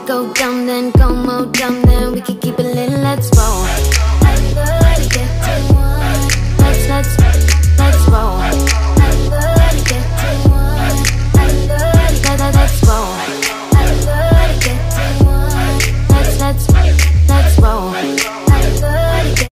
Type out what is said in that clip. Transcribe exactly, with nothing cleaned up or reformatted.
Go dumb then, go more dumb then. We can keep it lit, let's roll.